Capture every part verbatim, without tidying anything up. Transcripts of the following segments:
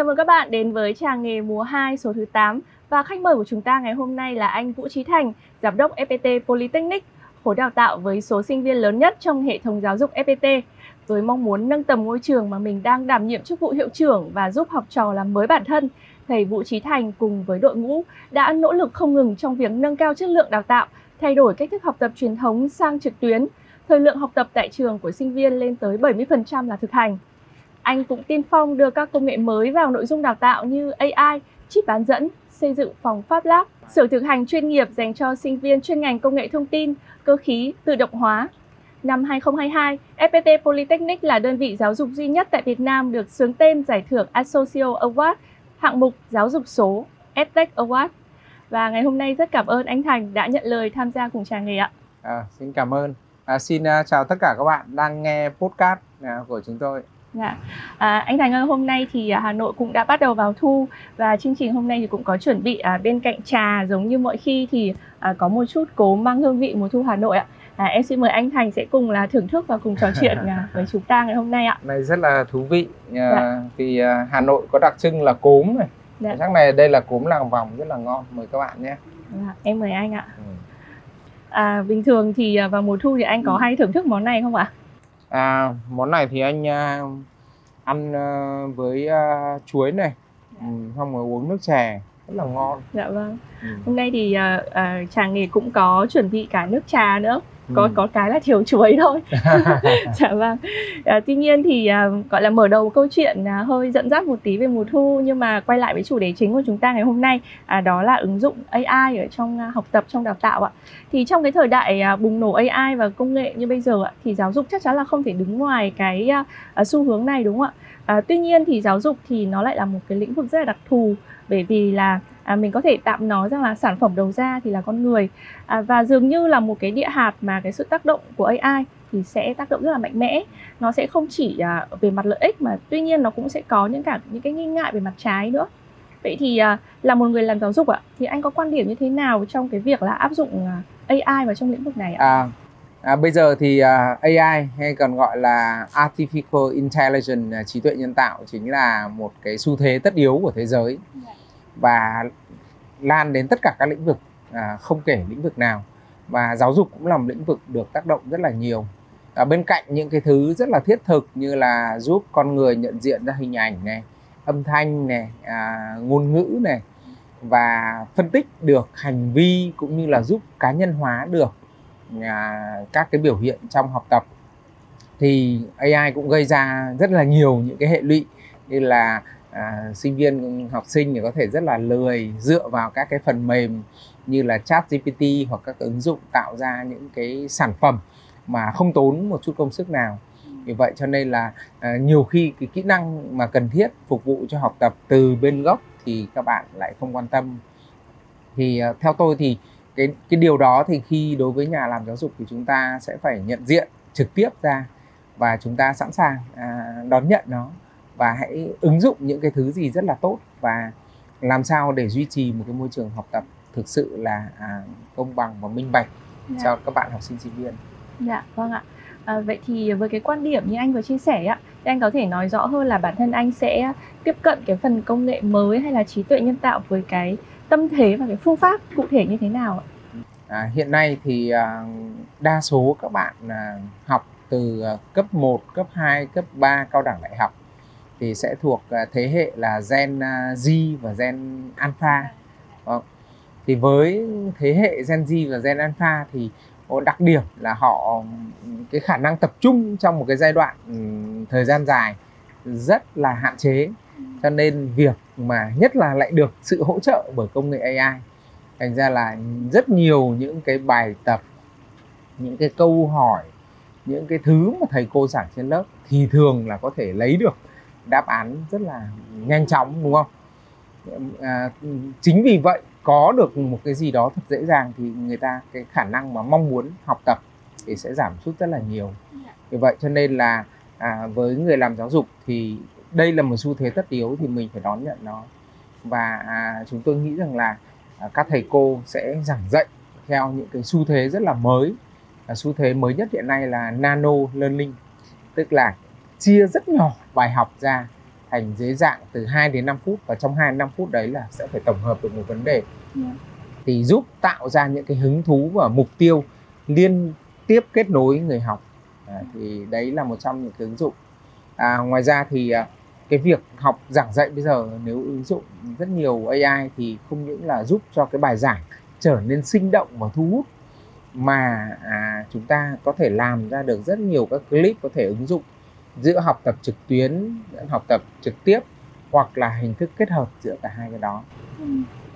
Chào mừng các bạn đến với Tràng Nghề mùa hai số thứ tám. Và khách mời của chúng ta ngày hôm nay là anh Vũ Chí Thành, Giám đốc ép pê tê Polytechnic, khối đào tạo với số sinh viên lớn nhất trong hệ thống giáo dục ép pê tê. Với mong muốn nâng tầm ngôi trường mà mình đang đảm nhiệm chức vụ hiệu trưởng và giúp học trò làm mới bản thân, thầy Vũ Chí Thành cùng với đội ngũ đã nỗ lực không ngừng trong việc nâng cao chất lượng đào tạo, thay đổi cách thức học tập truyền thống sang trực tuyến. Thời lượng học tập tại trường của sinh viên lên tới bảy mươi phần trăm là thực hành. Anh cũng tiên phong đưa các công nghệ mới vào nội dung đào tạo như a i, chip bán dẫn, xây dựng phòng Fab Lab, sở thực hành chuyên nghiệp dành cho sinh viên chuyên ngành công nghệ thông tin, cơ khí, tự động hóa. Năm hai không hai hai, ép pê tê Polytechnic là đơn vị giáo dục duy nhất tại Việt Nam được xướng tên giải thưởng Associo Award, hạng mục giáo dục số EdTech Award. Và ngày hôm nay rất cảm ơn anh Thành đã nhận lời tham gia cùng Tràng Nghề ạ. À, xin cảm ơn. À, xin uh, chào tất cả các bạn đang nghe podcast uh, của chúng tôi. Dạ. À, anh Thành ơi, hôm nay thì Hà Nội cũng đã bắt đầu vào thu và chương trình hôm nay thì cũng có chuẩn bị à, bên cạnh trà giống như mọi khi thì à, có một chút cố mang hương vị mùa thu Hà Nội ạ. À, em xin mời anh Thành sẽ cùng là thưởng thức và cùng trò chuyện à, với chúng ta ngày hôm nay ạ. Này rất là thú vị à, dạ. Vì à, Hà Nội có đặc trưng là cốm này. Dạ. Chắc này đây là cốm làng vòng rất là ngon, mời các bạn nhé. Dạ, em mời anh ạ. Ừ. À, bình thường thì vào mùa thu thì anh có ừ. hay thưởng thức món này không ạ? À, món này thì anh uh, ăn uh, với uh, chuối này, ừ, xong rồi uống nước chè rất là ngon. Dạ vâng. Ừ. Hôm nay thì uh, uh, Tràng Nghề cũng có chuẩn bị cả nước trà nữa. Có ừ. có cái là thiếu chuối thôi. Dạ vâng. À, tuy nhiên thì uh, gọi là mở đầu câu chuyện uh, hơi dẫn dắt một tí về mùa thu, nhưng mà quay lại với chủ đề chính của chúng ta ngày hôm nay, à, đó là ứng dụng a i ở trong uh, học tập, trong đào tạo ạ. Thì trong cái thời đại uh, bùng nổ a i và công nghệ như bây giờ ạ, thì giáo dục chắc chắn là không thể đứng ngoài cái uh, xu hướng này, đúng không ạ? À, tuy nhiên thì giáo dục thì nó lại là một cái lĩnh vực rất là đặc thù, bởi vì là à, mình có thể tạm nói rằng là sản phẩm đầu ra thì là con người, à, và dường như là một cái địa hạt mà cái sự tác động của a i thì sẽ tác động rất là mạnh mẽ. Nó sẽ không chỉ à, về mặt lợi ích mà tuy nhiên nó cũng sẽ có những cả những cái nghi ngại về mặt trái nữa. Vậy thì à, là một người làm giáo dục ạ, thì anh có quan điểm như thế nào trong cái việc là áp dụng à, a i vào trong lĩnh vực này ạ? À, à, bây giờ thì à, a i hay còn gọi là Artificial Intelligence, trí tuệ nhân tạo, chính là một cái xu thế tất yếu của thế giới và lan đến tất cả các lĩnh vực, à, không kể lĩnh vực nào. Và giáo dục cũng là một lĩnh vực được tác động rất là nhiều. À, bên cạnh những cái thứ rất là thiết thực như là giúp con người nhận diện ra hình ảnh này, âm thanh này, à, ngôn ngữ này, và phân tích được hành vi cũng như là giúp cá nhân hóa được à, các cái biểu hiện trong học tập, thì a i cũng gây ra rất là nhiều những cái hệ lụy, như là à, sinh viên học sinh thì có thể rất là lười dựa vào các cái phần mềm như là ChatGPT hoặc các ứng dụng tạo ra những cái sản phẩm mà không tốn một chút công sức nào. Vì vậy cho nên là à, nhiều khi cái kỹ năng mà cần thiết phục vụ cho học tập từ bên gốc thì các bạn lại không quan tâm. Thì à, theo tôi thì cái, cái điều đó thì khi đối với nhà làm giáo dục thì chúng ta sẽ phải nhận diện trực tiếp ra và chúng ta sẵn sàng à, đón nhận nó và hãy ứng dụng những cái thứ gì rất là tốt và làm sao để duy trì một cái môi trường học tập thực sự là à, công bằng và minh bạch dạ. cho các bạn học sinh sinh viên. Dạ vâng ạ. À, vậy thì với cái quan điểm như anh vừa chia sẻ ạ, thì anh có thể nói rõ hơn là bản thân anh sẽ tiếp cận cái phần công nghệ mới hay là trí tuệ nhân tạo với cái tâm thế và cái phương pháp cụ thể như thế nào ạ? À, hiện nay thì à, đa số các bạn à, học từ à, cấp một, cấp hai, cấp ba, cao đẳng đại học thì sẽ thuộc à, thế hệ là Gen à, Z và Gen Alpha. Đó. Thì với thế hệ Gen Z và Gen Alpha thì có đặc điểm là họ cái khả năng tập trung trong một cái giai đoạn um, thời gian dài rất là hạn chế, cho nên việc mà nhất là lại được sự hỗ trợ bởi công nghệ a i, thành ra là rất nhiều những cái bài tập, những cái câu hỏi, những cái thứ mà thầy cô giảng trên lớp thì thường là có thể lấy được đáp án rất là nhanh chóng, đúng không? À, chính vì vậy có được một cái gì đó thật dễ dàng thì người ta cái khả năng mà mong muốn học tập thì sẽ giảm sút rất là nhiều. Vì vậy cho nên là à, với người làm giáo dục thì đây là một xu thế tất yếu thì mình phải đón nhận nó. Và à, chúng tôi nghĩ rằng là à, các thầy cô sẽ giảng dạy theo những cái xu thế rất là mới. À, xu thế mới nhất hiện nay là nano learning, tức là chia rất nhỏ bài học ra thành dưới dạng từ hai đến năm phút, và trong hai đến năm phút đấy là sẽ phải tổng hợp được một vấn đề. Yeah. Thì giúp tạo ra những cái hứng thú và mục tiêu liên tiếp kết nối người học. À, thì đấy là một trong những cái ứng dụng. À, ngoài ra thì à, cái việc học giảng dạy bây giờ nếu ứng dụng rất nhiều a i thì không những là giúp cho cái bài giảng trở nên sinh động và thu hút, mà à, chúng ta có thể làm ra được rất nhiều các clip có thể ứng dụng giữa học tập trực tuyến, học tập trực tiếp, hoặc là hình thức kết hợp giữa cả hai cái đó. Ừ.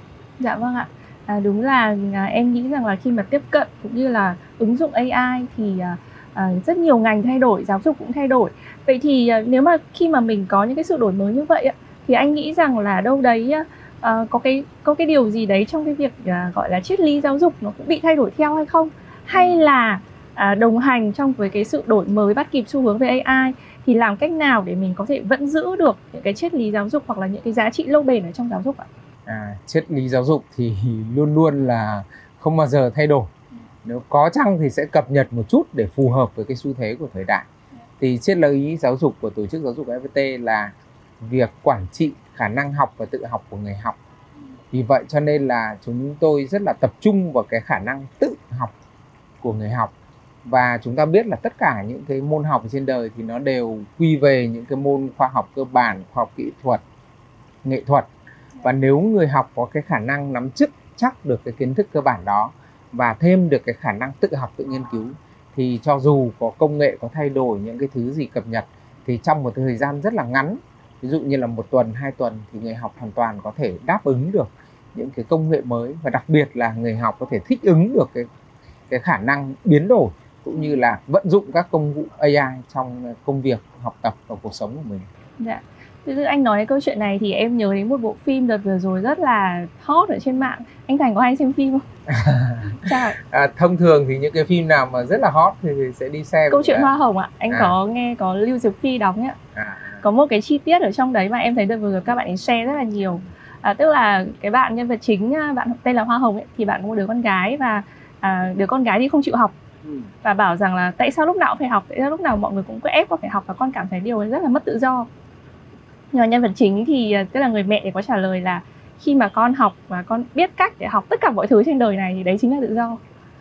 Dạ vâng ạ. À, đúng là à, em nghĩ rằng là khi mà tiếp cận cũng như là ứng dụng a i thì à, à, rất nhiều ngành thay đổi, giáo dục cũng thay đổi. Vậy thì à, nếu mà khi mà mình có những cái sự đổi mới như vậy thì anh nghĩ rằng là đâu đấy à, có cái có cái điều gì đấy trong cái việc à, gọi là triết lý giáo dục nó cũng bị thay đổi theo hay không? Hay là à, đồng hành trong với cái sự đổi mới bắt kịp xu hướng về a i thì làm cách nào để mình có thể vẫn giữ được những cái triết lý giáo dục hoặc là những cái giá trị lâu bền ở trong giáo dục ạ? À, triết lý giáo dục thì luôn luôn là không bao giờ thay đổi. Nếu có chăng thì sẽ cập nhật một chút để phù hợp với cái xu thế của thời đại. Thì triết lý giáo dục của tổ chức giáo dục ép pê tê là việc quản trị khả năng học và tự học của người học. Vì vậy cho nên là chúng tôi rất là tập trung vào cái khả năng tự học của người học. Và chúng ta biết là tất cả những cái môn học trên đời thì nó đều quy về những cái môn khoa học cơ bản, khoa học kỹ thuật, nghệ thuật. Và nếu người học có cái khả năng nắm chắc chắc được cái kiến thức cơ bản đó và thêm được cái khả năng tự học, tự nghiên cứu, thì cho dù có công nghệ có thay đổi những cái thứ gì cập nhật thì trong một thời gian rất là ngắn, ví dụ như là một tuần, hai tuần, thì người học hoàn toàn có thể đáp ứng được những cái công nghệ mới, và đặc biệt là người học có thể thích ứng được cái cái khả năng biến đổi cũng như là vận dụng các công cụ a i trong công việc, học tập và cuộc sống của mình. Dạ. Từ anh nói cái câu chuyện này thì em nhớ đến một bộ phim đợt vừa rồi rất là hot ở trên mạng. Anh Thành có hay xem phim không? Chào. À, thông thường thì những cái phim nào mà rất là hot thì sẽ đi xem. Câu chuyện Hoa Hồng ạ. Anh à. có nghe có Lưu Diệc Phi đóng ạ. À. Có một cái chi tiết ở trong đấy mà em thấy đợt vừa rồi các bạn ấy share rất là nhiều. À, tức là cái bạn nhân vật chính, bạn tên là Hoa Hồng ấy, thì bạn có một đứa con gái và à, đứa con gái thì không chịu học. Ừ. Và bảo rằng là tại sao lúc nào cũng phải học, tại sao lúc nào mọi người cũng cứ ép con phải học, và con cảm thấy điều ấy rất là mất tự do. Nhưng mà nhân vật chính thì tức là người mẹ thì có trả lời là khi mà con học và con biết cách để học tất cả mọi thứ trên đời này thì đấy chính là tự do.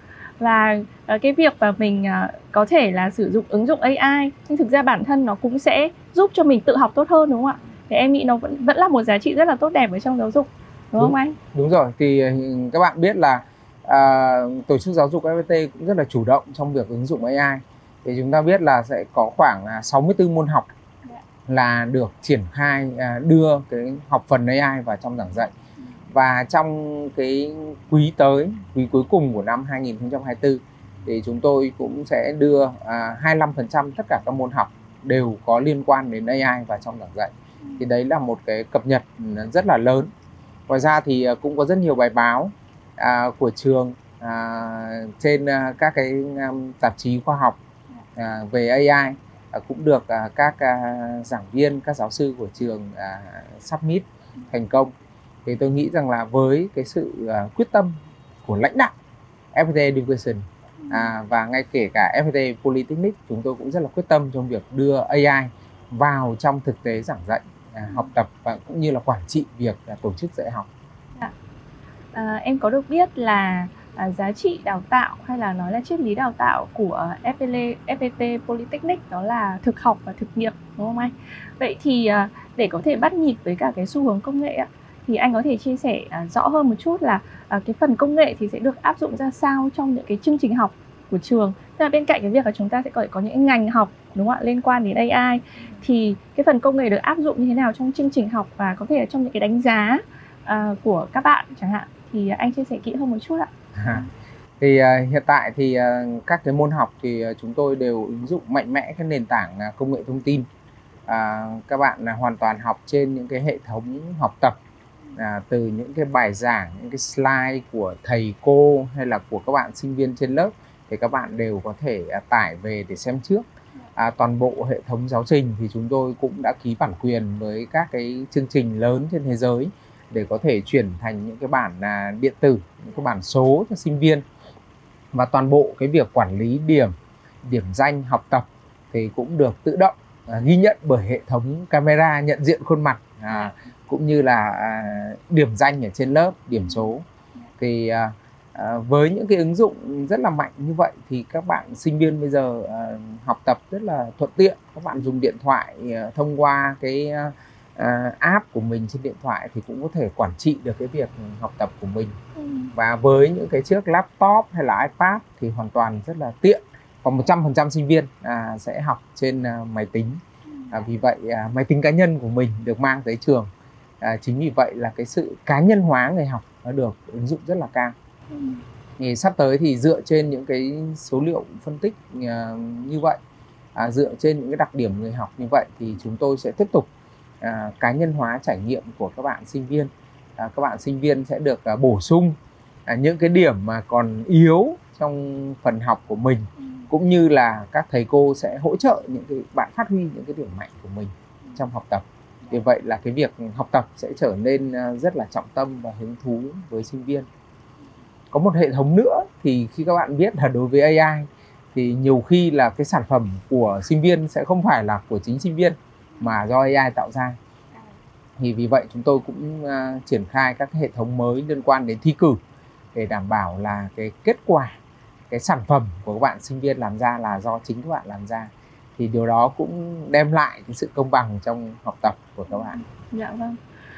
Và cái việc mà mình có thể là sử dụng ứng dụng a i nhưng thực ra bản thân nó cũng sẽ giúp cho mình tự học tốt hơn, đúng không ạ? Thì em nghĩ nó vẫn vẫn là một giá trị rất là tốt đẹp ở trong giáo dục, đúng, đúng không anh? Đúng rồi, thì các bạn biết là à, tổ chức giáo dục ép pê tê cũng rất là chủ động trong việc ứng dụng a i. Thì chúng ta biết là sẽ có khoảng sáu mươi tư môn học là được triển khai, đưa cái học phần a i vào trong giảng dạy. Và trong cái quý tới, quý cuối cùng của năm hai nghìn không trăm hai mươi tư thì chúng tôi cũng sẽ đưa à, hai mươi lăm phần trăm tất cả các môn học đều có liên quan đến a i vào trong giảng dạy. Thì đấy là một cái cập nhật rất là lớn. Ngoài ra thì cũng có rất nhiều bài báo à, của trường à, trên à, các cái um, tạp chí khoa học à, về a i à, cũng được à, các à, giảng viên, các giáo sư của trường à, submit thành công. Thì tôi nghĩ rằng là với cái sự à, quyết tâm của lãnh đạo ép pê tê Education à, và ngay kể cả ép pê tê Polytechnic, chúng tôi cũng rất là quyết tâm trong việc đưa a i vào trong thực tế giảng dạy, à, học tập và cũng như là quản trị việc à, tổ chức dạy học. À, em có được biết là à, giá trị đào tạo hay là nói là triết lý đào tạo của ép pê tê Polytechnic đó là thực học và thực nghiệm, đúng không anh? Vậy thì à, để có thể bắt nhịp với cả cái xu hướng công nghệ thì anh có thể chia sẻ à, rõ hơn một chút là à, cái phần công nghệ thì sẽ được áp dụng ra sao trong những cái chương trình học của trường. Tức là bên cạnh cái việc là chúng ta sẽ có thể có những ngành học, đúng không ạ, liên quan đến a i, thì cái phần công nghệ được áp dụng như thế nào trong chương trình học và có thể là trong những cái đánh giá à, của các bạn chẳng hạn, thì anh chia sẻ kỹ hơn một chút ạ. À, thì uh, hiện tại thì uh, các cái môn học thì uh, chúng tôi đều ứng dụng mạnh mẽ cái nền tảng uh, công nghệ thông tin. Uh, các bạn uh, hoàn toàn học trên những cái hệ thống học tập, uh, từ những cái bài giảng, những cái slide của thầy cô hay là của các bạn sinh viên trên lớp thì các bạn đều có thể uh, tải về để xem trước. À, toàn bộ hệ thống giáo trình thì chúng tôi cũng đã ký bản quyền với các cái chương trình lớn trên thế giới để có thể chuyển thành những cái bản à, điện tử, những cái bản số cho sinh viên. Và toàn bộ cái việc quản lý điểm, điểm danh học tập thì cũng được tự động à, ghi nhận bởi hệ thống camera nhận diện khuôn mặt, à, cũng như là à, điểm danh ở trên lớp, điểm số. Thì à, à, với những cái ứng dụng rất là mạnh như vậy thì các bạn sinh viên bây giờ à, học tập rất là thuận tiện. Các bạn dùng điện thoại à, thông qua cái à, app của mình trên điện thoại thì cũng có thể quản trị được cái việc học tập của mình. Ừ. Và với những cái chiếc laptop hay là iPad thì hoàn toàn rất là tiện. Còn một trăm phần trăm sinh viên à, sẽ học trên à, máy tính. À, vì vậy à, máy tính cá nhân của mình được mang tới trường. À, chính vì vậy là cái sự cá nhân hóa người học nó được ứng dụng rất là cao. Ừ. Thì sắp tới thì dựa trên những cái số liệu phân tích à, như vậy, à, dựa trên những cái đặc điểm người học như vậy thì chúng tôi sẽ tiếp tục à, cá nhân hóa trải nghiệm của các bạn sinh viên. À, các bạn sinh viên sẽ được à, bổ sung à, những cái điểm mà còn yếu trong phần học của mình, ừ. cũng như là các thầy cô sẽ hỗ trợ những cái bạn phát huy những cái điểm mạnh của mình trong học tập. Vì vậy là cái việc học tập sẽ trở nên rất là trọng tâm và hứng thú với sinh viên. Có một hệ thống nữa thì khi các bạn biết là đối với a i thì nhiều khi là cái sản phẩm của sinh viên sẽ không phải là của chính sinh viên mà do a i tạo ra. Thì vì vậy chúng tôi cũng uh, triển khai các hệ thống mới liên quan đến thi cử để đảm bảo là cái kết quả, cái sản phẩm của các bạn sinh viên làm ra là do chính các bạn làm ra. Thì điều đó cũng đem lại cái sự công bằng trong học tập của các bạn. Dạ vâng.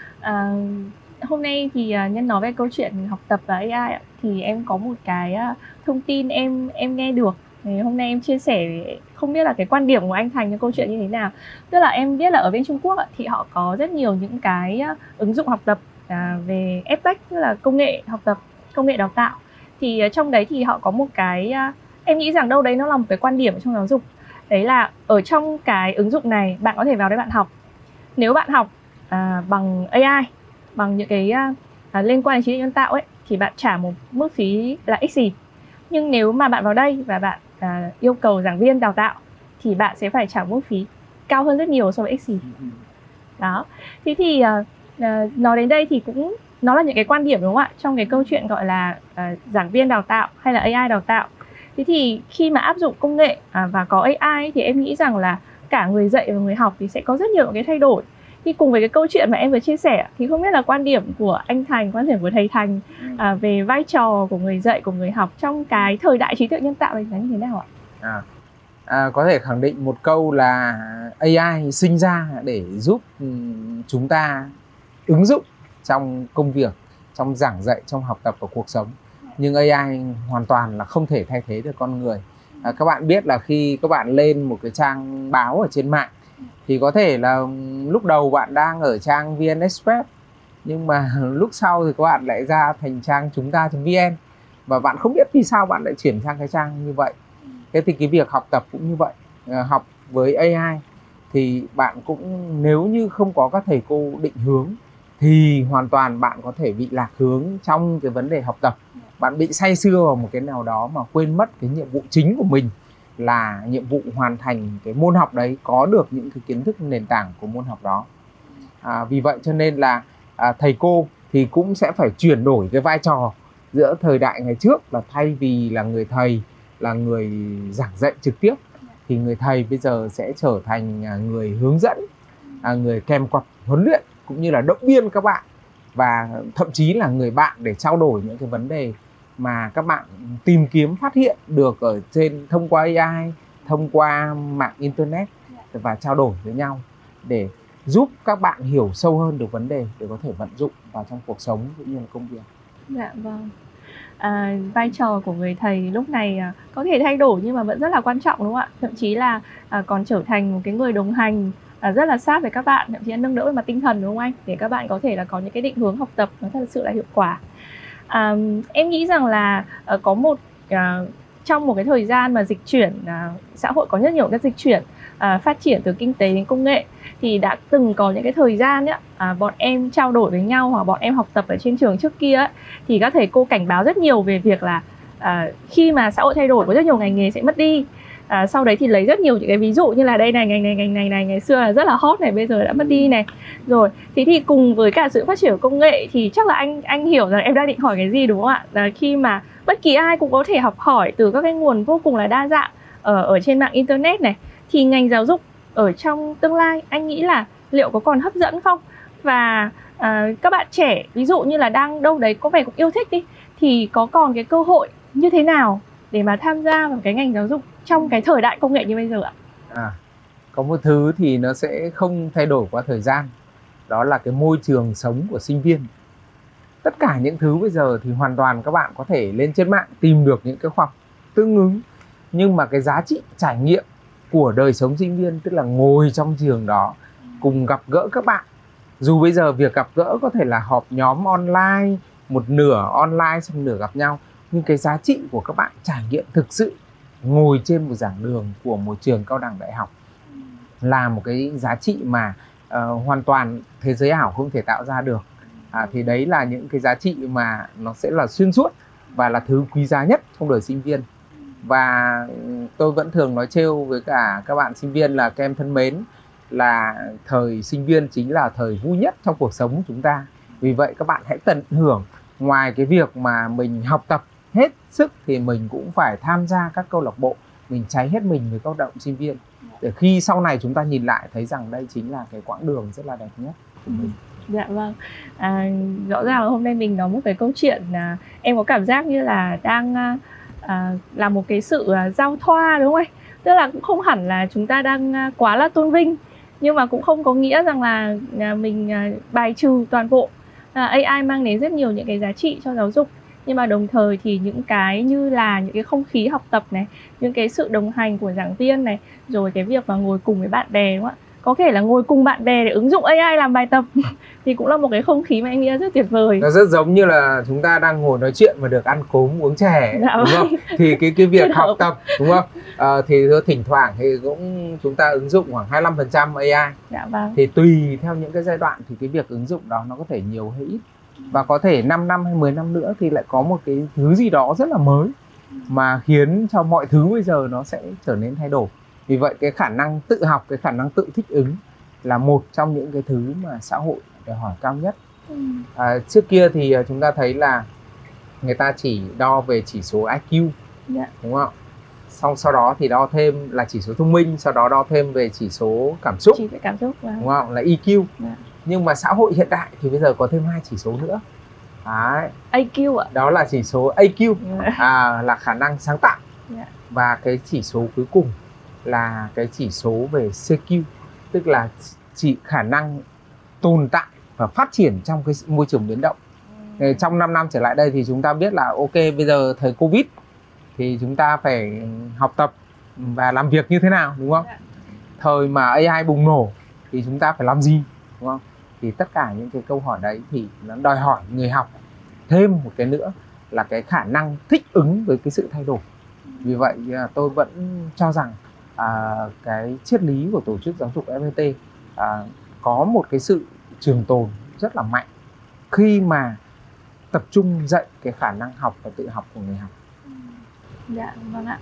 À, hôm nay thì nhân nói về câu chuyện học tập và a i thì em có một cái thông tin em em nghe được. Thì hôm nay em chia sẻ, không biết là cái quan điểm của anh Thành trong câu chuyện như thế nào. Tức là em biết là ở bên Trung Quốc thì họ có rất nhiều những cái ứng dụng học tập về edtech, tức là công nghệ học tập, công nghệ đào tạo. Thì trong đấy thì họ có một cái, em nghĩ rằng đâu đấy nó là một cái quan điểm trong giáo dục. Đấy là ở trong cái ứng dụng này bạn có thể vào đấy bạn học. Nếu bạn học à, bằng a i, bằng những cái à, liên quan đến trí tuệ nhân tạo ấy, thì bạn trả một mức phí là x gì. Nhưng nếu mà bạn vào đây và bạn à, yêu cầu giảng viên đào tạo thì bạn sẽ phải trả mức phí cao hơn rất nhiều so với x gì. Đó. Thế thì à, à, nói đến đây thì cũng nó là những cái quan điểm đúng không ạ? Trong cái câu chuyện gọi là à, giảng viên đào tạo hay là a i đào tạo. Thế thì khi mà áp dụng công nghệ à, và có a i thì em nghĩ rằng là cả người dạy và người học thì sẽ có rất nhiều cái thay đổi. Thì cùng với cái câu chuyện mà em vừa chia sẻ thì không biết là quan điểm của anh Thành, quan điểm của thầy Thành à, về vai trò của người dạy, của người học trong cái thời đại trí tuệ nhân tạo này là như thế nào ạ? À, à, có thể khẳng định một câu là a i sinh ra để giúp chúng ta ứng dụng trong công việc, trong giảng dạy, trong học tập và cuộc sống. Nhưng a i hoàn toàn là không thể thay thế được con người. À, các bạn biết là khi các bạn lên một cái trang báo ở trên mạng thì có thể là lúc đầu bạn đang ở trang vê en Express, nhưng mà lúc sau thì các bạn lại ra thành trang chúng ta.vn và bạn không biết vì sao bạn lại chuyển sang cái trang như vậy. Thế thì cái việc học tập cũng như vậy. À, học với a i thì bạn cũng, nếu như không có các thầy cô định hướng thì hoàn toàn bạn có thể bị lạc hướng trong cái vấn đề học tập. Bạn bị say sưa vào một cái nào đó mà quên mất cái nhiệm vụ chính của mình là nhiệm vụ hoàn thành cái môn học đấy, có được những cái kiến thức nền tảng của môn học đó. À, vì vậy cho nên là à, thầy cô thì cũng sẽ phải chuyển đổi cái vai trò giữa thời đại ngày trước là thay vì là người thầy, là người giảng dạy trực tiếp, thì người thầy bây giờ sẽ trở thành người hướng dẫn, người kèm cặp huấn luyện cũng như là động viên các bạn, và thậm chí là người bạn để trao đổi những cái vấn đề mà các bạn tìm kiếm phát hiện được ở trên thông qua a i, thông qua mạng internet và trao đổi với nhau để giúp các bạn hiểu sâu hơn được vấn đề để có thể vận dụng vào trong cuộc sống cũng như là công việc. Dạ vâng. À, vai trò của người thầy lúc này à, có thể thay đổi nhưng mà vẫn rất là quan trọng đúng không ạ? Thậm chí là à, còn trở thành một cái người đồng hành à, rất là sát với các bạn, thậm chí là nâng đỡ về mặt tinh thần đúng không anh? Để các bạn có thể là có những cái định hướng học tập nó thật sự là hiệu quả. À, em nghĩ rằng là à, có một à, trong một cái thời gian mà dịch chuyển à, xã hội có rất nhiều cái dịch chuyển à, phát triển từ kinh tế đến công nghệ, thì đã từng có những cái thời gian ấy, à, bọn em trao đổi với nhau hoặc bọn em học tập ở trên trường trước kia ấy, thì các thầy cô cảnh báo rất nhiều về việc là à, khi mà xã hội thay đổi có rất nhiều ngành nghề sẽ mất đi. À, sau đấy thì lấy rất nhiều những cái ví dụ như là đây này, ngành này ngành này này ngày xưa là rất là hot này, bây giờ đã mất đi này. Rồi thế thì cùng với cả sự phát triển của công nghệ thì chắc là anh anh hiểu rằng em đang định hỏi cái gì đúng không ạ? Là khi mà bất kỳ ai cũng có thể học hỏi từ các cái nguồn vô cùng là đa dạng ở ở trên mạng internet này, thì ngành giáo dục ở trong tương lai anh nghĩ là liệu có còn hấp dẫn không? Và à, các bạn trẻ ví dụ như là đang đâu đấy có vẻ cũng yêu thích đi, thì có còn cái cơ hội như thế nào để mà tham gia vào cái ngành giáo dục trong cái thời đại công nghệ như bây giờ ạ? À, có một thứ thì nó sẽ không thay đổi qua thời gian, đó là cái môi trường sống của sinh viên. Tất cả những thứ bây giờ thì hoàn toàn các bạn có thể lên trên mạng tìm được những cái khoa học tương ứng, nhưng mà cái giá trị trải nghiệm của đời sống sinh viên, tức là ngồi trong trường đó cùng gặp gỡ các bạn, dù bây giờ việc gặp gỡ có thể là họp nhóm online, một nửa online xong nửa gặp nhau, nhưng cái giá trị của các bạn trải nghiệm thực sự ngồi trên một giảng đường của một trường cao đẳng đại học là một cái giá trị mà uh, hoàn toàn thế giới ảo không thể tạo ra được. À, thì đấy là những cái giá trị mà nó sẽ là xuyên suốt và là thứ quý giá nhất trong đời sinh viên. Và tôi vẫn thường nói trêu với cả các bạn sinh viên là các em thân mến, là thời sinh viên chính là thời vui nhất trong cuộc sống của chúng ta. Vì vậy các bạn hãy tận hưởng, ngoài cái việc mà mình học tập hết sức thì mình cũng phải tham gia các câu lạc bộ, mình cháy hết mình với các hoạt động sinh viên, để khi sau này chúng ta nhìn lại thấy rằng đây chính là cái quãng đường rất là đẹp nhất của mình. Dạ vâng, à, rõ ràng là hôm nay mình nói một cái câu chuyện là em có cảm giác như là đang à, là một cái sự giao thoa, đúng không anh? Tức là cũng không hẳn là chúng ta đang quá là tôn vinh, nhưng mà cũng không có nghĩa rằng là mình bài trừ toàn bộ. à, a i mang đến rất nhiều những cái giá trị cho giáo dục, nhưng mà đồng thời thì những cái như là những cái không khí học tập này, những cái sự đồng hành của giảng viên này, rồi cái việc mà ngồi cùng với bạn bè, đúng không ạ? Có thể là ngồi cùng bạn bè để ứng dụng a i làm bài tập thì cũng là một cái không khí mà anh nghĩ rất tuyệt vời. Nó rất giống như là chúng ta đang ngồi nói chuyện mà được ăn cốm uống chè, dạ, đúng không? Thì cái cái việc học tập, đúng không? À, thì thỉnh thoảng thì cũng chúng ta ứng dụng khoảng hai mươi lăm phần trăm a i. Dạ vâng. Thì tùy theo những cái giai đoạn thì cái việc ứng dụng đó nó có thể nhiều hay ít. Và có thể năm năm hay mười năm nữa thì lại có một cái thứ gì đó rất là mới mà khiến cho mọi thứ bây giờ nó sẽ trở nên thay đổi. Vì vậy cái khả năng tự học, cái khả năng tự thích ứng là một trong những cái thứ mà xã hội đòi hỏi cao nhất. À, trước kia thì chúng ta thấy là người ta chỉ đo về chỉ số i kiu, yeah, đúng không? Sau sau đó thì đo thêm là chỉ số thông minh, sau đó đo thêm về chỉ số cảm xúc, chỉ cảm xúc wow, đúng không? Là i kiu. Yeah. Nhưng mà xã hội hiện đại thì bây giờ có thêm hai chỉ số nữa. Đấy. a kiu ạ? Đó là chỉ số a kiu, yeah, à, là khả năng sáng tạo. Yeah. Và cái chỉ số cuối cùng là cái chỉ số về xê kiu, tức là chỉ khả năng tồn tại và phát triển trong cái môi trường biến động. Ừ. Trong năm năm trở lại đây thì chúng ta biết là ok, bây giờ thời Covid thì chúng ta phải học tập và làm việc như thế nào, đúng không? Yeah. Thời mà a i bùng nổ thì chúng ta phải làm gì, đúng không? Thì tất cả những cái câu hỏi đấy thì nó đòi hỏi người học thêm một cái nữa là cái khả năng thích ứng với cái sự thay đổi. Vì vậy tôi vẫn cho rằng à, cái triết lý của tổ chức giáo dục ép pê tê à, có một cái sự trường tồn rất là mạnh khi mà tập trung dạy cái khả năng học và tự học của người học. Dạ vâng ạ.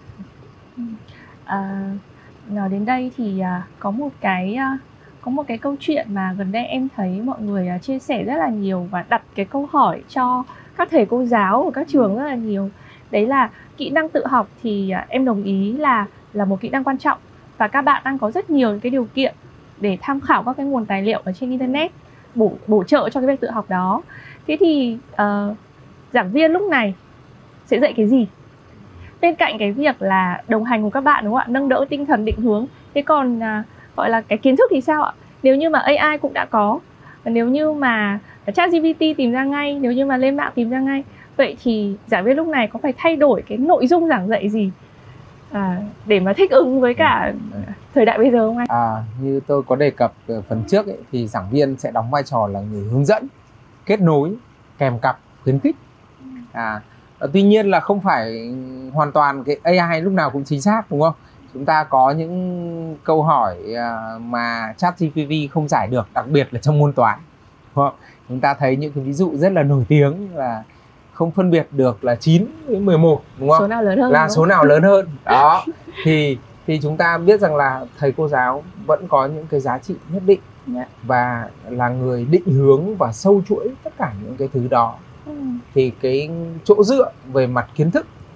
À, nói đến đây thì à, có một cái à, có một cái câu chuyện mà gần đây em thấy mọi người à, chia sẻ rất là nhiều và đặt cái câu hỏi cho các thầy cô giáo của các trường rất là nhiều. Đấy là kỹ năng tự học thì à, em đồng ý là là một kỹ năng quan trọng, và các bạn đang có rất nhiều cái điều kiện để tham khảo các cái nguồn tài liệu ở trên internet bổ bổ trợ cho cái việc tự học đó. Thế thì uh, giảng viên lúc này sẽ dạy cái gì bên cạnh cái việc là đồng hành cùng các bạn, đúng không ạ, nâng đỡ tinh thần định hướng? Thế còn uh, gọi là cái kiến thức thì sao ạ? Nếu như mà a i cũng đã có, nếu như mà ChatGPT tìm ra ngay, nếu như mà lên mạng tìm ra ngay, vậy thì giảng viên lúc này có phải thay đổi cái nội dung giảng dạy gì à, để mà thích ứng với cả thời đại bây giờ không anh? À, như tôi có đề cập ở phần trước ấy, thì giảng viên sẽ đóng vai trò là người hướng dẫn, kết nối, kèm cặp, khuyến khích. À, tuy nhiên là không phải hoàn toàn cái a i lúc nào cũng chính xác, đúng không? Chúng ta có những câu hỏi mà ChatGPT không giải được, đặc biệt là trong môn toán. Đúng không? Chúng ta thấy những cái ví dụ rất là nổi tiếng là không phân biệt được là chín với mười một, đúng không? Số nào lớn hơn, là số nào lớn hơn. Đó. Thì thì chúng ta biết rằng là thầy cô giáo vẫn có những cái giá trị nhất định, yeah, và là người định hướng và sâu chuỗi tất cả những cái thứ đó. Ừ. Thì cái chỗ dựa về mặt kiến thức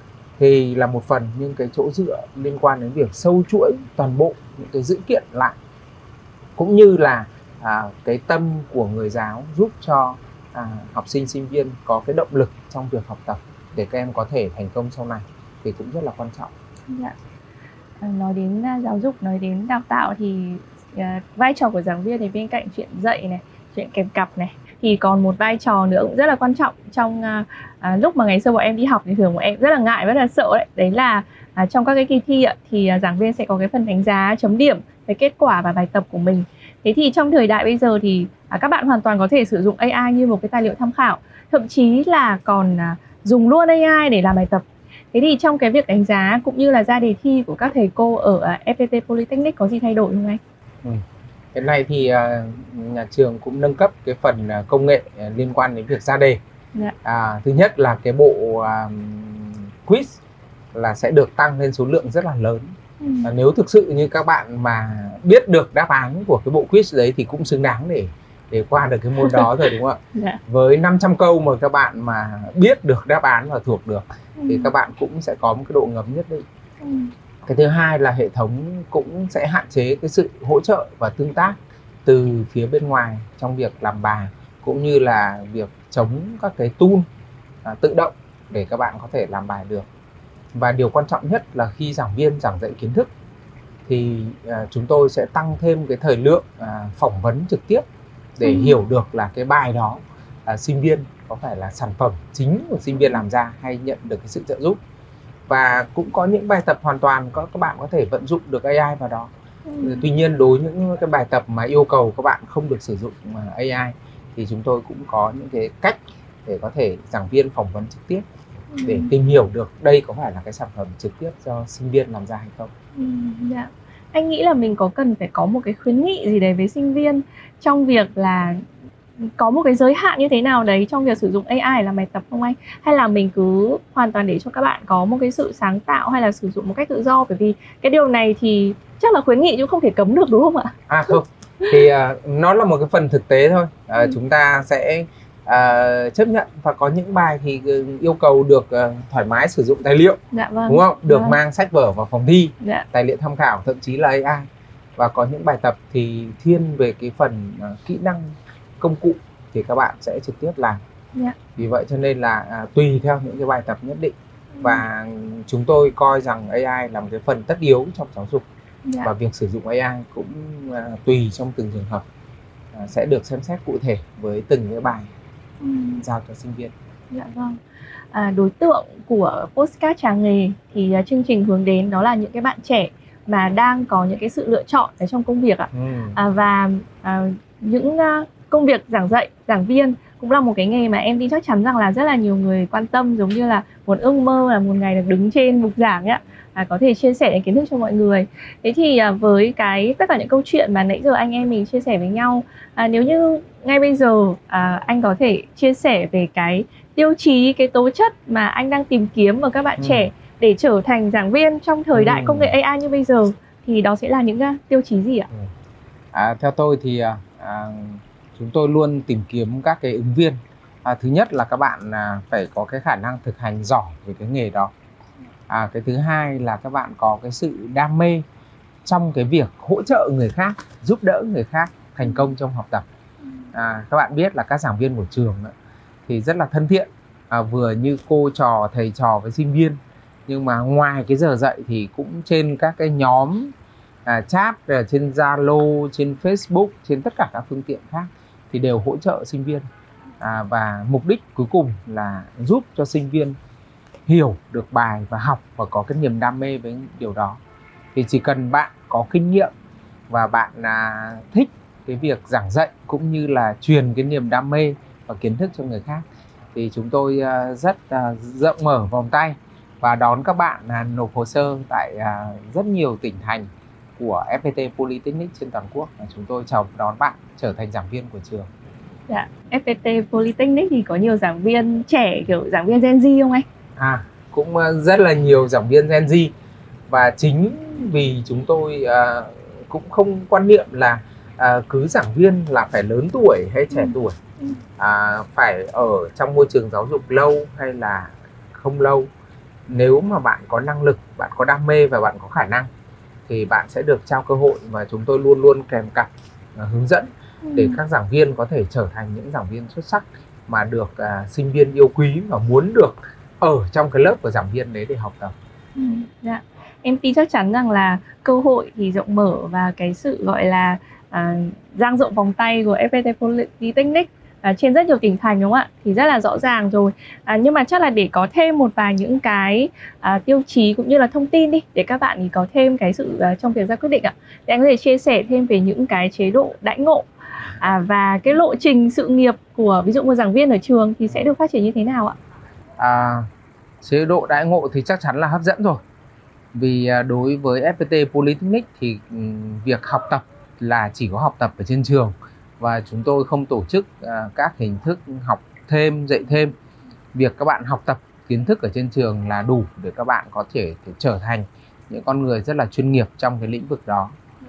thì là một phần, nhưng cái chỗ dựa liên quan đến việc sâu chuỗi toàn bộ những cái dữ kiện lại, cũng như là à, cái tâm của người giáo giúp cho à, học sinh sinh viên có cái động lực trong việc học tập để các em có thể thành công sau này thì cũng rất là quan trọng. Dạ. À, nói đến uh, giáo dục, nói đến đào tạo thì uh, vai trò của giảng viên thì bên cạnh chuyện dạy này, chuyện kèm cặp này, thì còn một vai trò nữa cũng rất là quan trọng trong uh, uh, lúc mà ngày xưa bọn em đi học thì thường bọn em rất là ngại, rất là sợ đấy. Đấy là uh, trong các cái kỳ thi uh, thì uh, giảng viên sẽ có cái phần đánh giá chấm điểm về kết quả và bài tập của mình. Thế thì trong thời đại bây giờ thì uh, các bạn hoàn toàn có thể sử dụng a i như một cái tài liệu tham khảo, thậm chí là còn uh, dùng luôn a i để làm bài tập. Thế thì trong cái việc đánh giá cũng như là ra đề thi của các thầy cô ở uh, ép pê tê Polytechnic có gì thay đổi không anh? Ừ. Hiện nay thì uh, nhà trường cũng nâng cấp cái phần uh, công nghệ uh, liên quan đến việc ra đề. Dạ. À, thứ nhất là cái bộ uh, quiz là sẽ được tăng lên số lượng rất là lớn. Ừ. À, nếu thực sự như các bạn mà biết được đáp án của cái bộ quiz đấy thì cũng xứng đáng để để qua được cái môn đó rồi, đúng không ạ? Dạ. Với năm trăm câu mà các bạn mà biết được đáp án và thuộc được ừ. thì các bạn cũng sẽ có một cái độ ngấm nhất định. Ừ. Cái thứ hai là hệ thống cũng sẽ hạn chế cái sự hỗ trợ và tương tác từ phía bên ngoài trong việc làm bài, cũng như là việc chống các cái tool à, tự động để các bạn có thể làm bài được. Và điều quan trọng nhất là khi giảng viên giảng dạy kiến thức thì à, chúng tôi sẽ tăng thêm cái thời lượng à, phỏng vấn trực tiếp để ừ. hiểu được là cái bài đó à, sinh viên có phải là sản phẩm chính của sinh viên làm ra hay nhận được cái sự trợ giúp. Và cũng có những bài tập hoàn toàn có các bạn có thể vận dụng được a i vào đó. Ừ. Tuy nhiên đối với những cái bài tập mà yêu cầu các bạn không được sử dụng a i thì chúng tôi cũng có những cái cách để có thể giảng viên phỏng vấn trực tiếp ừ. để tìm hiểu được đây có phải là cái sản phẩm trực tiếp do sinh viên làm ra hay không. Ừ, dạ. Anh nghĩ là mình có cần phải có một cái khuyến nghị gì đấy với sinh viên trong việc là có một cái giới hạn như thế nào đấy trong việc sử dụng a i để làm bài tập không anh? Hay là mình cứ hoàn toàn để cho các bạn có một cái sự sáng tạo hay là sử dụng một cách tự do? Bởi vì cái điều này thì chắc là khuyến nghị chứ không thể cấm được, đúng không ạ? À không, thì uh, nó là một cái phần thực tế thôi. uh, ừ. Chúng ta sẽ uh, chấp nhận, và có những bài thì yêu cầu được uh, thoải mái sử dụng tài liệu. Dạ vâng. Đúng không? Được vâng. mang sách vở vào phòng thi, dạ. tài liệu tham khảo, thậm chí là a i. Và có những bài tập thì thiên về cái phần uh, kỹ năng công cụ thì các bạn sẽ trực tiếp làm. Yeah. Vì vậy cho nên là à, tùy theo những cái bài tập nhất định. Ừ. Và chúng tôi coi rằng a i là một cái phần tất yếu trong giáo dục. Yeah. Và việc sử dụng a i cũng à, tùy trong từng trường hợp à, sẽ được xem xét cụ thể với từng cái bài ừ. giao cho sinh viên. Dạ vâng. À, đối tượng của Postcard Trà Nghề thì uh, chương trình hướng đến đó là những cái bạn trẻ mà đang có những cái sự lựa chọn ở trong công việc ạ. Ừ. À, và à, những uh, công việc giảng dạy, giảng viên cũng là một cái nghề mà em tin chắc chắn rằng là rất là nhiều người quan tâm, giống như là một ước mơ là một ngày được đứng trên bục giảng ấy, à, có thể chia sẻ những kiến thức cho mọi người. Thế thì à, với cái tất cả những câu chuyện mà nãy giờ anh em mình chia sẻ với nhau, à, nếu như ngay bây giờ à, anh có thể chia sẻ về cái tiêu chí, cái tố chất mà anh đang tìm kiếm ở các bạn ừ. trẻ để trở thành giảng viên trong thời ừ. đại công nghệ a i như bây giờ, thì đó sẽ là những uh, tiêu chí gì ạ? Ừ. À, theo tôi thì à, chúng tôi luôn tìm kiếm các cái ứng viên. À, thứ nhất là các bạn à, phải có cái khả năng thực hành giỏi về cái nghề đó. À, cái thứ hai là các bạn có cái sự đam mê trong cái việc hỗ trợ người khác, giúp đỡ người khác thành công trong học tập. À, các bạn biết là các giảng viên của trường ấy, thì rất là thân thiện, à, vừa như cô trò, thầy trò với sinh viên. Nhưng mà ngoài cái giờ dạy thì cũng trên các cái nhóm à, chat, trên Zalo, trên Facebook, trên tất cả các phương tiện khác thì đều hỗ trợ sinh viên. À, và mục đích cuối cùng là giúp cho sinh viên hiểu được bài và học và có cái niềm đam mê với điều đó. Thì chỉ cần bạn có kinh nghiệm và bạn à, thích cái việc giảng dạy cũng như là truyền cái niềm đam mê và kiến thức cho người khác thì chúng tôi à, rất à, rộng mở vòng tay và đón các bạn à, nộp hồ sơ tại à, rất nhiều tỉnh thành của ép pê tê Polytechnic trên toàn quốc. Chúng tôi chào đón bạn trở thành giảng viên của trường. Dạ, ép pê tê Polytechnic thì có nhiều giảng viên trẻ, kiểu giảng viên Gen Z không anh? À, cũng rất là nhiều giảng viên Gen Z. Và chính vì chúng tôi à, cũng không quan niệm là à, cứ giảng viên là phải lớn tuổi hay trẻ ừ. tuổi, à, phải ở trong môi trường giáo dục lâu hay là không lâu. nếu mà bạn có năng lực, bạn có đam mê và bạn có khả năng thì bạn sẽ được trao cơ hội, và chúng tôi luôn luôn kèm cặp uh, hướng dẫn để các giảng viên có thể trở thành những giảng viên xuất sắc mà được uh, sinh viên yêu quý và muốn được ở trong cái lớp của giảng viên đấy để học tập. Ừ, dạ. Em tin chắc chắn rằng là cơ hội thì rộng mở và cái sự gọi là à, dang rộng vòng tay của ép pê tê Polytechnic à, trên rất nhiều tỉnh thành, đúng không ạ? Thì rất là rõ ràng rồi. À, nhưng mà chắc là để có thêm một vài những cái à, tiêu chí cũng như là thông tin đi để các bạn thì có thêm cái sự à, trong việc ra quyết định ạ. Thì anh có thể chia sẻ thêm về những cái chế độ đãi ngộ à, và cái lộ trình sự nghiệp của ví dụ một giảng viên ở trường thì sẽ được phát triển như thế nào ạ? À, chế độ đãi ngộ thì chắc chắn là hấp dẫn rồi. Vì đối với ép pê tê Polytechnic thì việc học tập là chỉ có học tập ở trên trường, và chúng tôi không tổ chức các hình thức học thêm, dạy thêm. Việc các bạn học tập kiến thức ở trên trường là đủ để các bạn có thể, thể trở thành những con người rất là chuyên nghiệp trong cái lĩnh vực đó.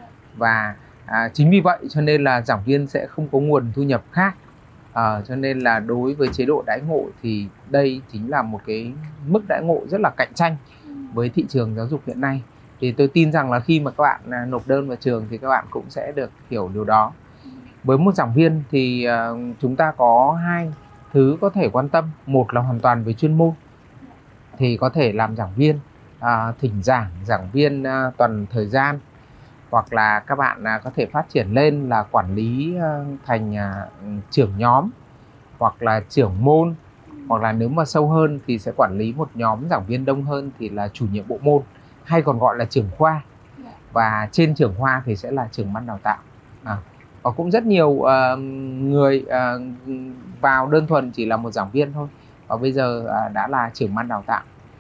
Và à, chính vì vậy cho nên là giảng viên sẽ không có nguồn thu nhập khác. À, cho nên là đối với chế độ đãi ngộ thì đây chính là một cái mức đãi ngộ rất là cạnh tranh với thị trường giáo dục hiện nay. Thì tôi tin rằng là khi mà các bạn nộp đơn vào trường thì các bạn cũng sẽ được hiểu điều đó. Với một giảng viên thì uh, chúng ta có hai thứ có thể quan tâm. Một là hoàn toàn về chuyên môn, thì có thể làm giảng viên uh, thỉnh giảng, giảng viên uh, toàn thời gian, hoặc là các bạn uh, có thể phát triển lên là quản lý uh, thành uh, trưởng nhóm, hoặc là trưởng môn, hoặc là nếu mà sâu hơn thì sẽ quản lý một nhóm giảng viên đông hơn thì là chủ nhiệm bộ môn, hay còn gọi là trưởng khoa. Và trên trưởng khoa thì sẽ là trưởng ban đào tạo. À, và cũng rất nhiều uh, người uh, vào đơn thuần chỉ là một giảng viên thôi, và bây giờ uh, đã là trưởng ban đào tạo.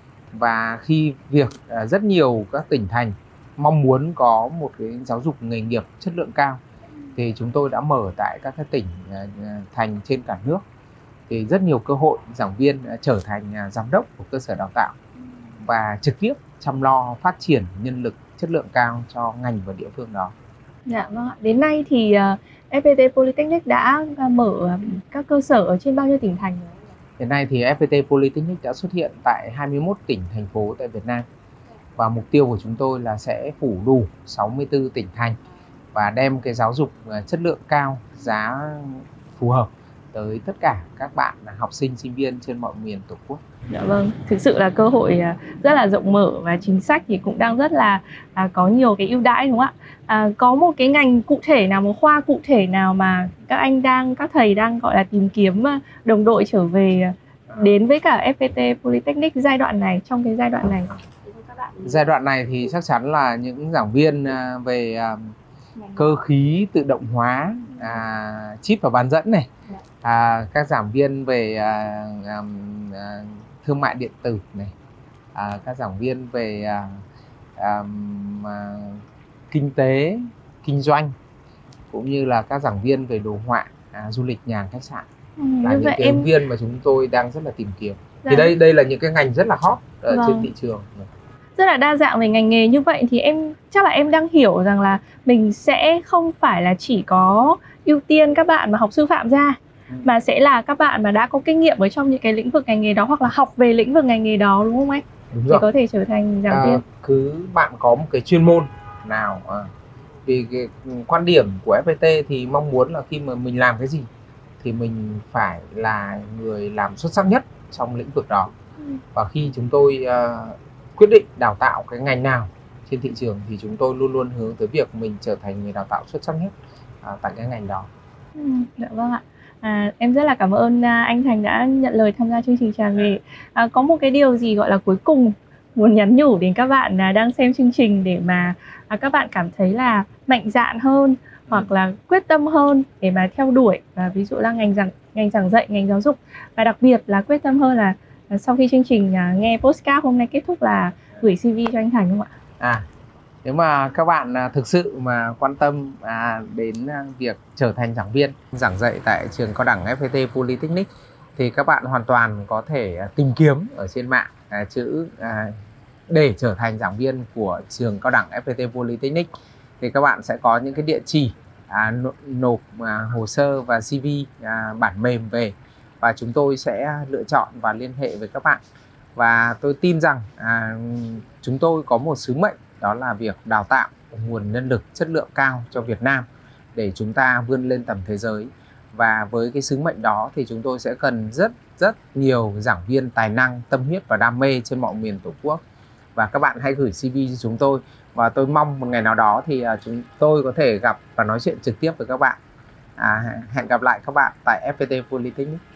Và khi việc uh, rất nhiều các tỉnh thành mong muốn có một cái giáo dục nghề nghiệp chất lượng cao thì chúng tôi đã mở tại các cái tỉnh uh, thành trên cả nước. Thì rất nhiều cơ hội giảng viên trở thành giám đốc của cơ sở đào tạo và trực tiếp chăm lo phát triển nhân lực chất lượng cao cho ngành và địa phương đó. Dạ vâng ạ. Đến nay thì uh, ép pê tê Polytechnic đã mở các cơ sở ở trên bao nhiêu tỉnh thành rồi? Hiện nay thì ép pê tê Polytechnic đã xuất hiện tại hai mươi mốt tỉnh, thành phố tại Việt Nam. Và mục tiêu của chúng tôi là sẽ phủ đủ sáu mươi tư tỉnh thành và đem cái giáo dục chất lượng cao, giá phù hợp tới tất cả các bạn học sinh, sinh viên trên mọi miền Tổ quốc. Dạ vâng, thực sự là cơ hội rất là rộng mở và chính sách thì cũng đang rất là à, có nhiều cái ưu đãi, đúng không ạ? À, có một cái ngành cụ thể nào, một khoa cụ thể nào mà các anh đang, các thầy đang gọi là tìm kiếm đồng đội trở về đến với cả ép pê tê Polytechnic giai đoạn này, trong cái giai đoạn này? Giai đoạn này thì chắc chắn là những giảng viên về cơ khí tự động hóa, à, chip và bán dẫn này, à, các giảng viên về à, à, thương mại điện tử này, à, các giảng viên về à, à, à, kinh tế, kinh doanh, cũng như là các giảng viên về đồ họa, à, du lịch, nhà hàng, khách sạn ừ, là những cái em... ứng viên mà chúng tôi đang rất là tìm kiếm. Dạ. Thì đây đây là những cái ngành rất là hot ở Vâng. trên thị trường. Rất là đa dạng về ngành nghề như vậy thì em chắc là em đang hiểu rằng là mình sẽ không phải là chỉ có ưu tiên các bạn mà học sư phạm ra, ừ. mà sẽ là các bạn mà đã có kinh nghiệm ở trong những cái lĩnh vực ngành nghề đó, hoặc là học về lĩnh vực ngành nghề đó, đúng không anh? Đúng để rồi. có thể trở thành giảng à, viên. Cứ bạn có một cái chuyên môn nào, à, vì cái quan điểm của ép pê tê thì mong muốn là khi mà mình làm cái gì thì mình phải là người làm xuất sắc nhất trong lĩnh vực đó. ừ. Và khi chúng tôi uh, quyết định đào tạo cái ngành nào trên thị trường thì chúng tôi luôn luôn hướng tới việc mình trở thành người đào tạo xuất sắc nhất uh, tại cái ngành đó. ừ, Dạ vâng ạ. À, em rất là cảm ơn uh, anh Thành đã nhận lời tham gia chương trình Trà Nghề. À, có một cái điều gì gọi là cuối cùng muốn nhắn nhủ đến các bạn uh, đang xem chương trình để mà uh, các bạn cảm thấy là mạnh dạn hơn, hoặc là quyết tâm hơn để mà theo đuổi, và ví dụ là ngành giảng ngành giảng dạy, ngành giáo dục, và đặc biệt là quyết tâm hơn là sau khi chương trình uh, nghe podcast hôm nay kết thúc là gửi xê vê cho anh Thành, không ạ? À, nếu mà các bạn uh, thực sự mà quan tâm uh, đến uh, việc trở thành giảng viên giảng dạy tại trường cao đẳng ép pê tê Polytechnic thì các bạn hoàn toàn có thể uh, tìm kiếm ở trên mạng uh, chữ uh, để trở thành giảng viên của trường cao đẳng ép pê tê Polytechnic. Thì các bạn sẽ có những cái địa chỉ à, nộp à, hồ sơ và xê vê à, bản mềm về, và chúng tôi sẽ lựa chọn và liên hệ với các bạn. Và tôi tin rằng à, chúng tôi có một sứ mệnh, đó là việc đào tạo nguồn nhân lực chất lượng cao cho Việt Nam để chúng ta vươn lên tầm thế giới. Và với cái sứ mệnh đó thì chúng tôi sẽ cần rất rất nhiều giảng viên tài năng, tâm huyết và đam mê trên mọi miền Tổ quốc. Và các bạn hãy gửi xê vê cho chúng tôi, và tôi mong một ngày nào đó thì uh, chúng tôi có thể gặp và nói chuyện trực tiếp với các bạn. À, hẹn gặp lại các bạn tại ép pê tê Polytechnic.